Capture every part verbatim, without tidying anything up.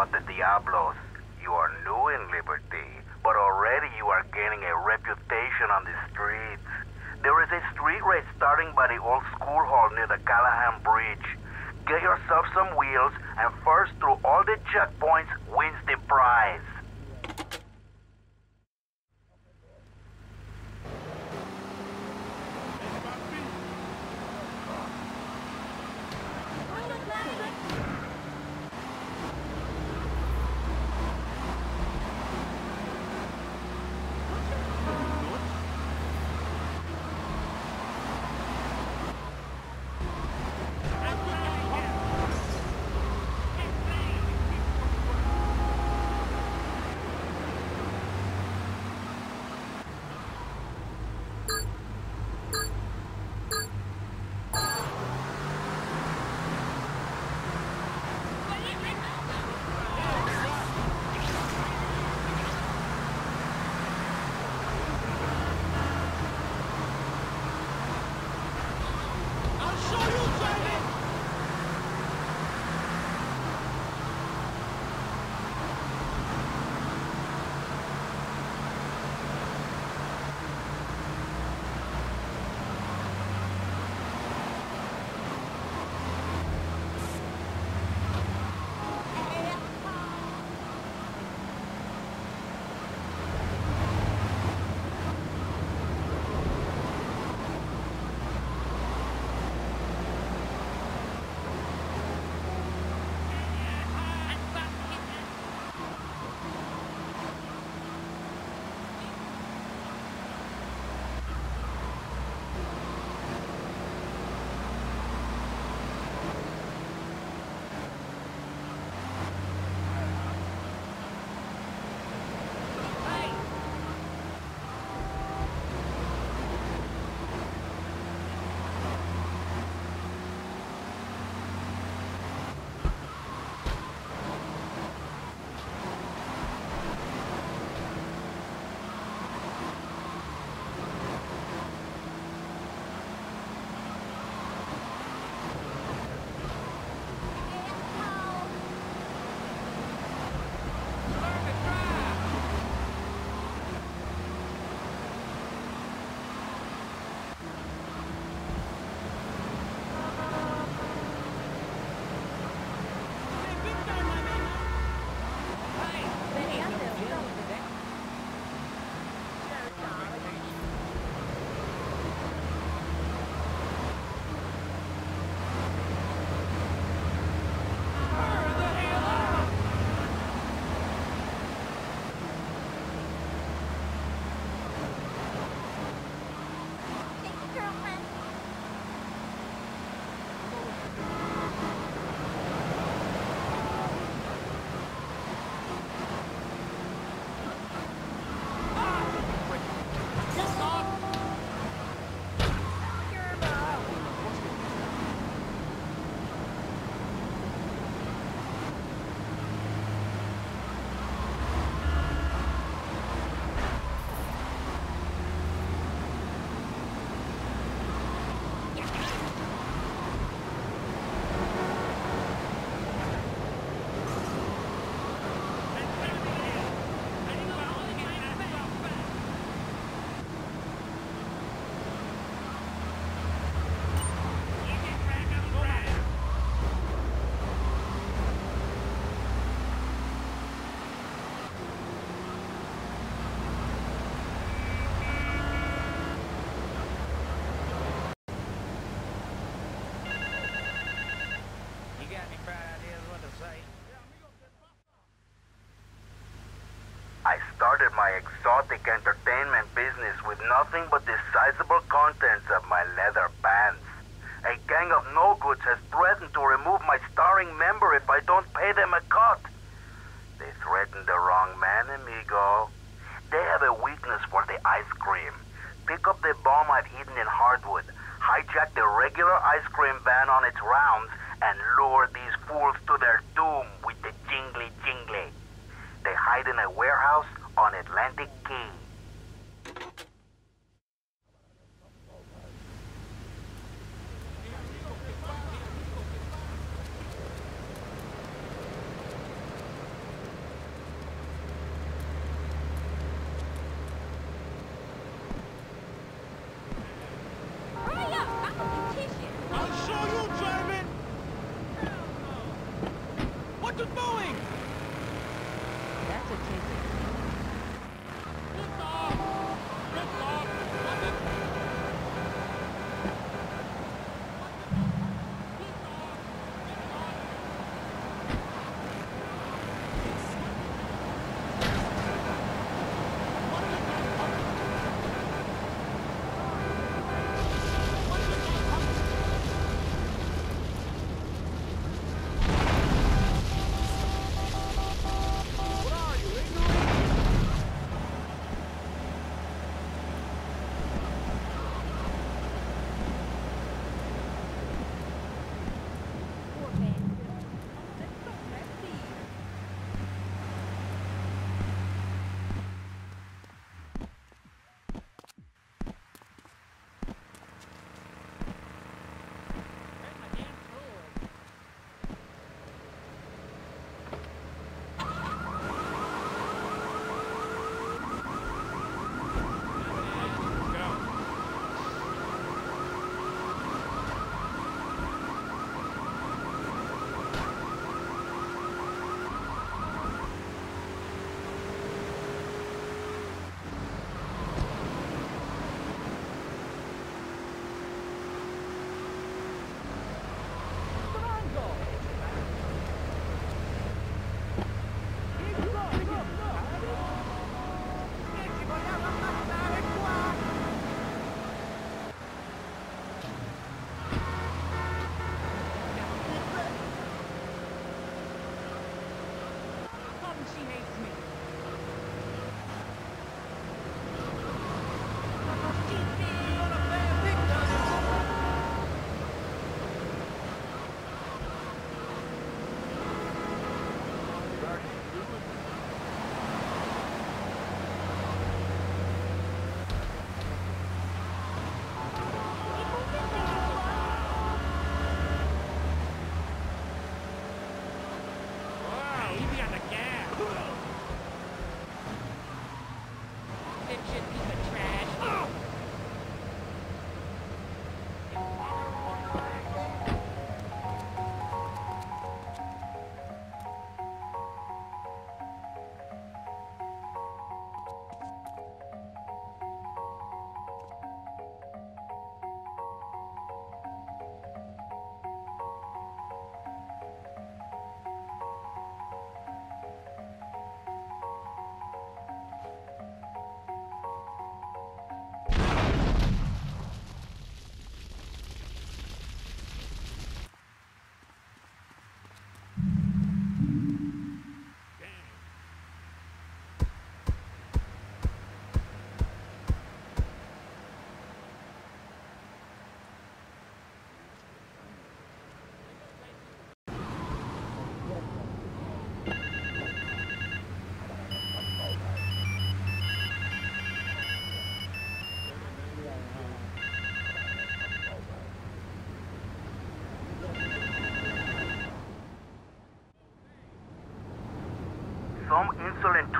what the Diablos. You are new in Liberty, but already you are gaining a reputation on the streets. There is a street race starting by the old school hall near the Callahan Bridge. Get yourself some wheels, and first through all the checkpoints wins the prize. Started my exotic entertainment business with nothing but the sizable contents of my leather pants. A gang of no-goods has threatened to remove my starring member if I don't pay them a cut. They threatened the wrong man, amigo. They have a weakness for the ice cream. Pick up the bomb I've hidden in Hardwood, hijack the regular ice cream van on its rounds, and lure these fools to their doom with the jingly jingly. They hide in a warehouse on Atlantic Key.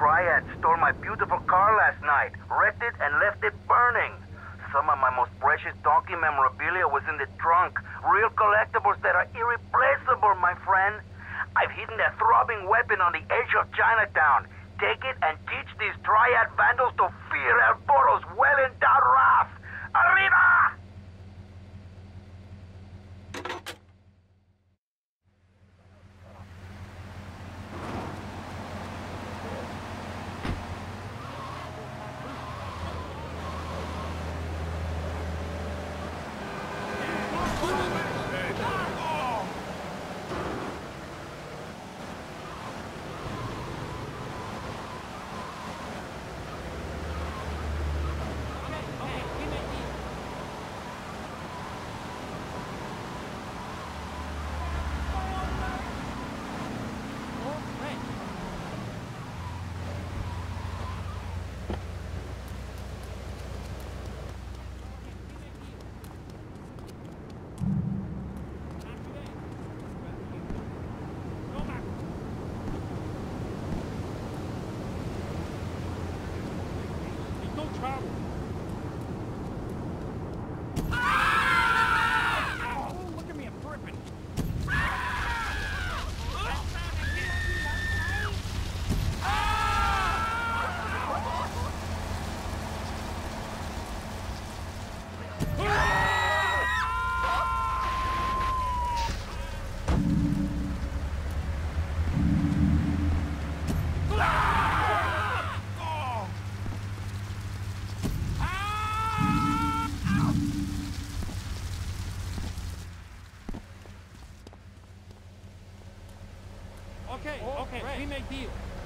triad stole my beautiful car last night, wrecked it and left it burning. Some of my most precious donkey memorabilia was in the trunk. Real collectibles that are irreplaceable, my friend. I've hidden a throbbing weapon on the edge of Chinatown. Take it and teach these triad vandals to fear El Burro's well-endowed wrath. Arriba! Okay, okay, we make deal.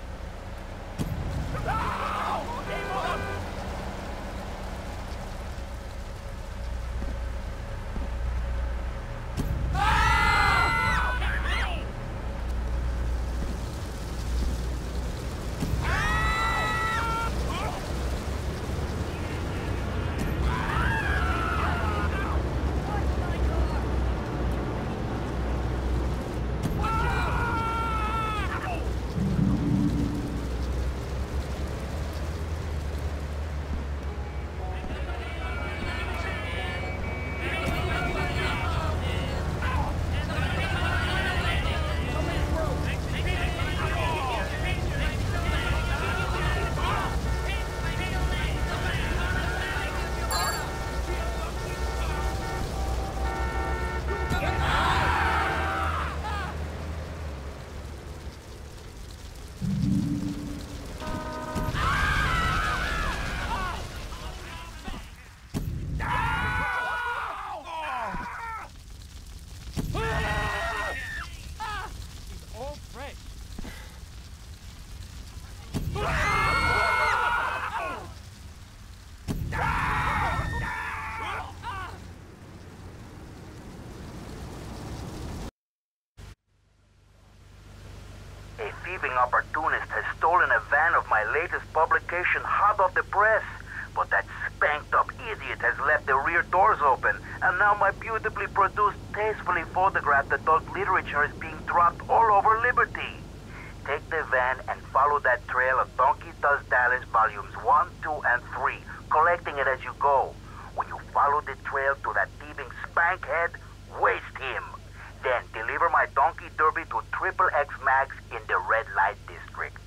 Thieving opportunist has stolen a van of my latest publication hot off the press. But that spanked-up idiot has left the rear doors open, and now my beautifully produced, tastefully photographed adult literature is being dropped all over Liberty. Take the van and follow that trail of Donkey Does Dallas volumes one, two, and three, collecting it as you go. When you follow the trail to that thieving spankhead, waste him. Then deliver my donkey derby to Triple X Max in the red light district.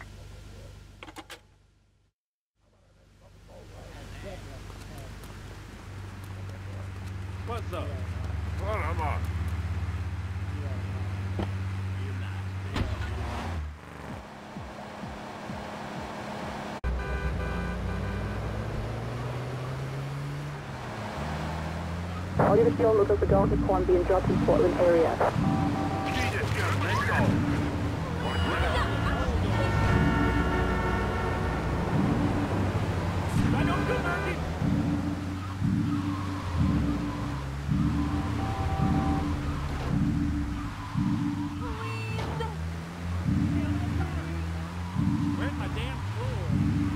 What's up? Well, I'm on. All units still look up for donkey corn being dropped in Portland area. Jesus, yeah, let's go. One minute. I don't do nothing. Where's my damn tool?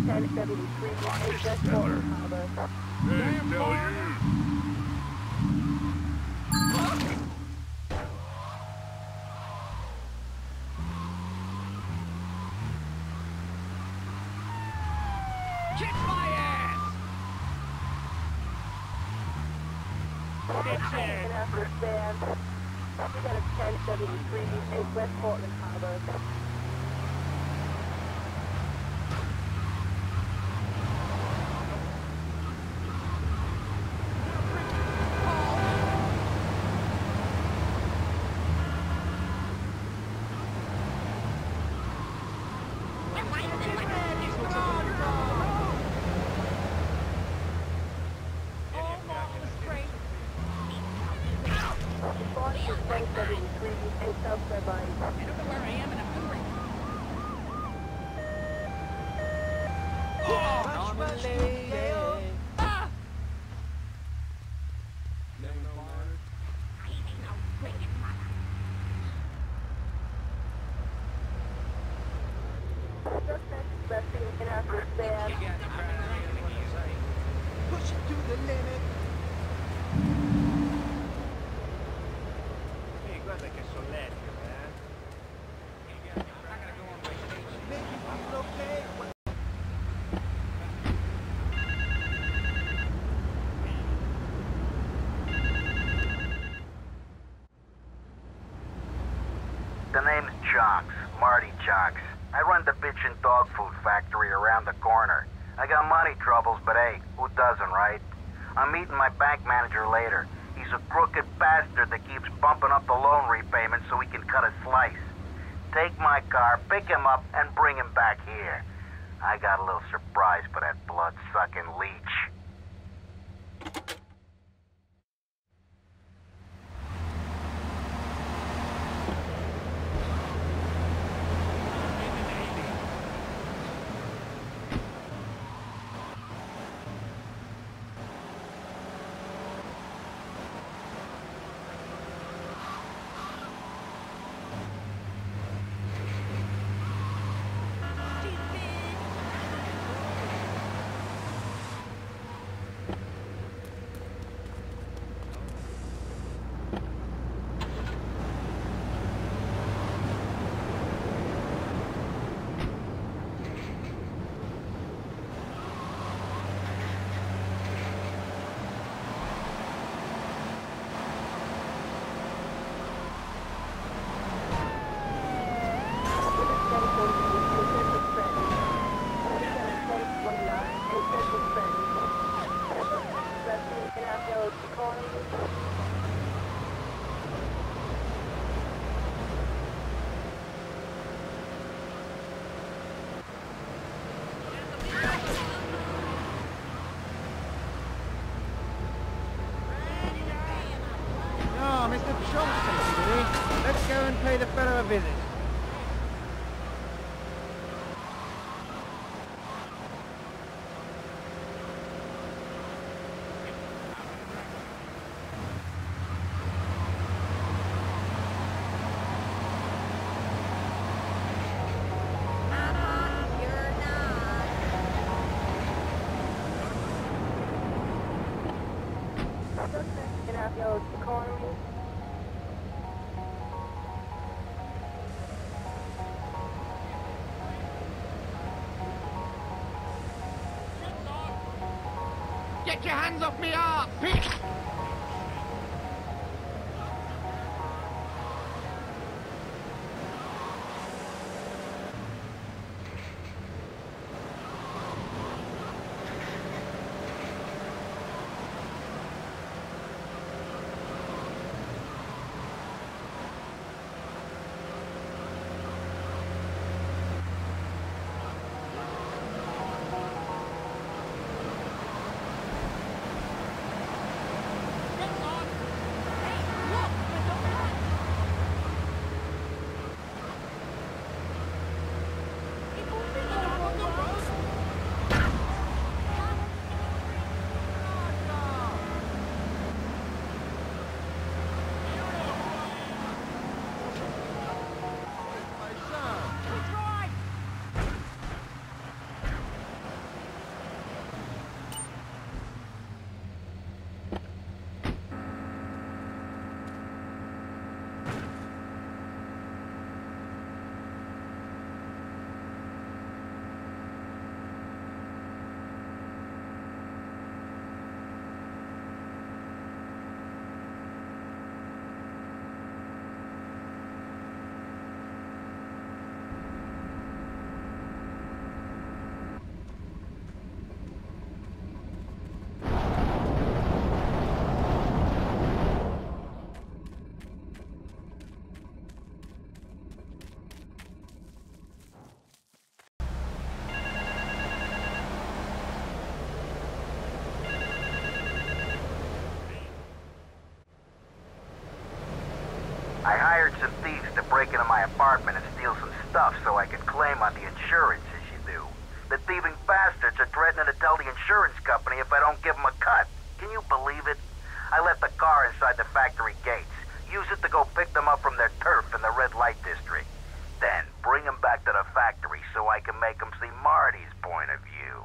ten seventy-three, Watch West this feller. Portland Harbor. Hey, tell you. Kick my ass! Bitch And after stand, we got a ten seventy-three, West Portland Harbor. ten seventy-three, South Veiny. I don't know where I am and I'm hungry. Oh, Norman lady. Ah! Resting in after stand. Push it to the limit. Ehi, guarda che sollecchio, eh. I'm gonna go on vacation. Make you feel okay? The name's Chonks, Marty Chonks. I run the bitchin' dog food factory around the corner. I got money troubles, but hey, who doesn't, right? I'm meeting my bank manager later. He's a crooked bastard that keeps bumping up the loan repayment so he can cut a slice. Take my car, pick him up, and bring him back here. I got a little surprise for that blood-sucking leech. Oh, Mister Chomsky, let's go and pay the fellow a visit. Get your hands off me arse, bitch! my apartment and steal some stuff so I can claim on the insurance, as you do. The thieving bastards are threatening to tell the insurance company if I don't give them a cut. Can you believe it? I left the car inside the factory gates. Use it to go pick them up from their turf in the red light district. Then bring them back to the factory so I can make them see Marty's point of view.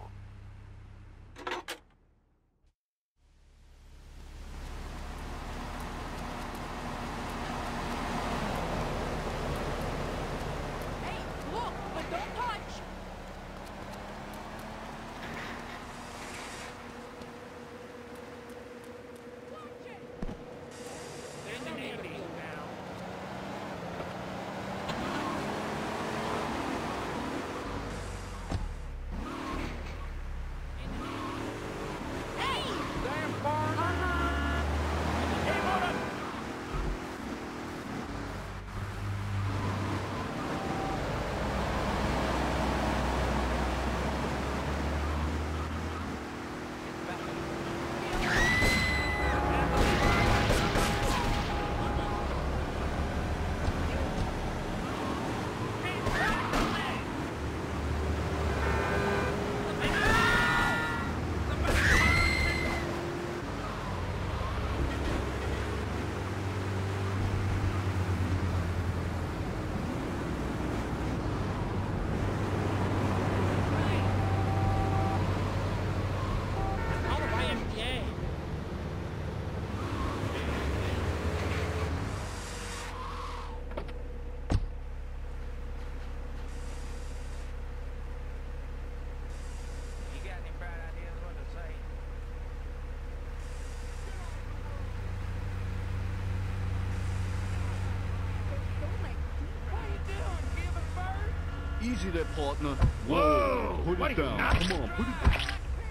Easy there, partner. Whoa! Put it down. Come on, put it down.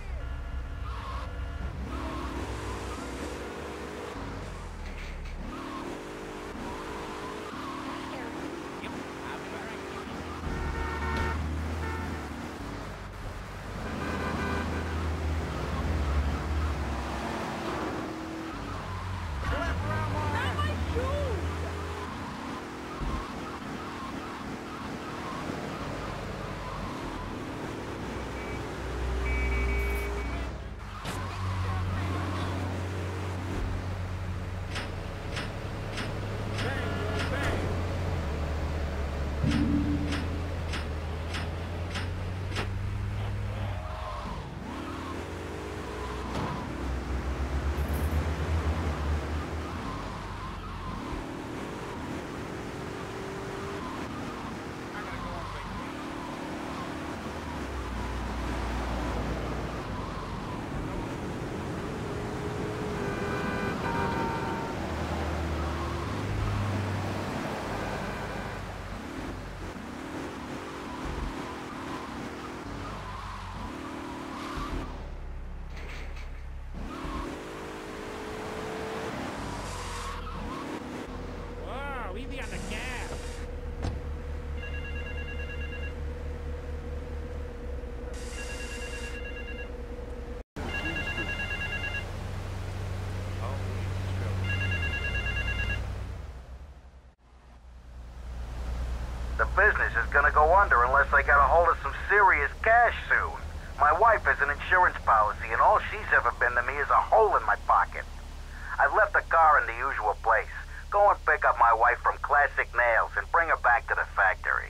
The business is gonna go under unless I get a hold of some serious cash soon. My wife has an insurance policy, and all she's ever been to me is a hole in my pocket. I've left the car in the usual place. Go and pick up my wife from Classic Nails and bring her back to the factory.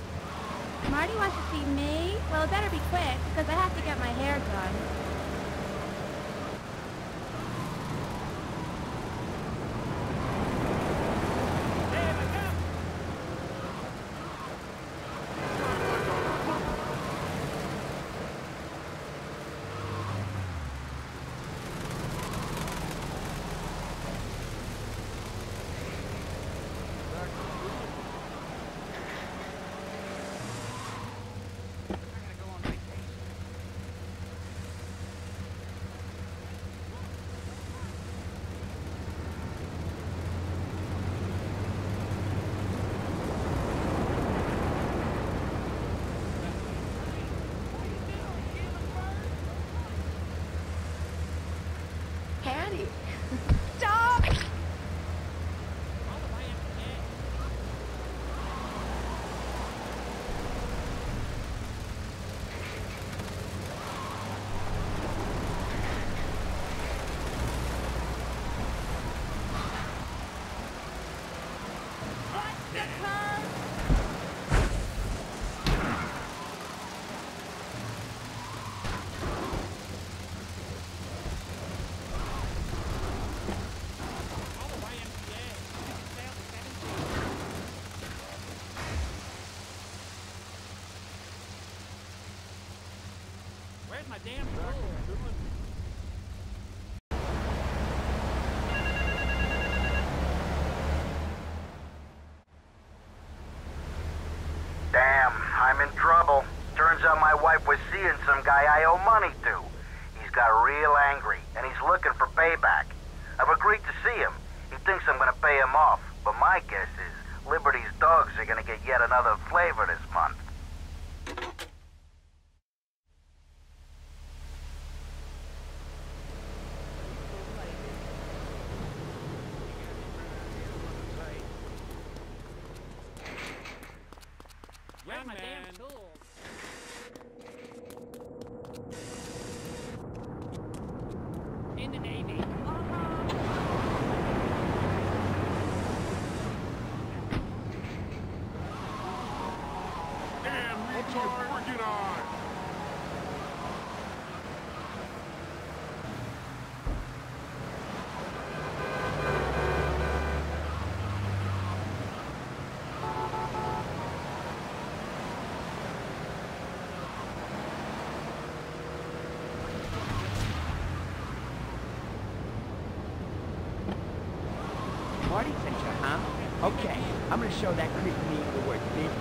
Marty wants to see me? Well, it better be quick, because I have to get my hair done. my damn tools? Damn, I'm in trouble. Turns out my wife was seeing some guy I owe money to. He's got real angry, and he's looking for payback. I've agreed to see him. He thinks I'm gonna pay him off, but my guess is Liberty's dogs are gonna get yet another flavor this month. Where's my damn tools? In the Navy. Damn retard! Working on! Marty sent you, huh? Okay, I'm gonna show that creep me the word business.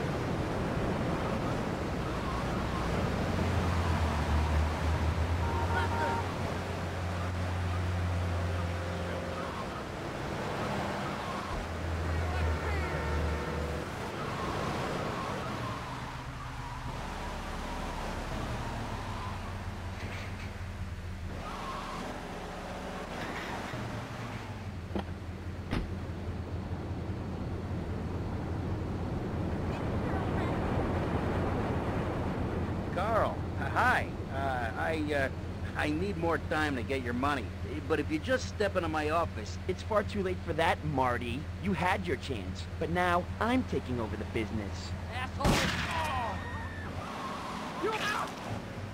Carl, uh, hi. Uh, I, uh, I need more time to get your money. But if you just step into my office... It's far too late for that, Marty. You had your chance, but now I'm taking over the business. Asshole! Oh. You out!